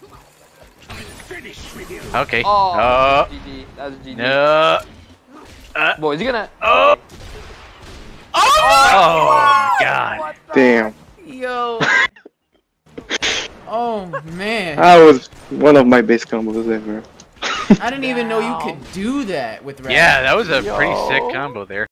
Okay. Oh, GG. That was GG. No. Boy, is he gonna? Oh. Oh my God. Damn. Yo. Oh man. That was one of my best combos ever. I didn't even know you could do that with Ratchet. Yeah, that was a pretty sick combo there.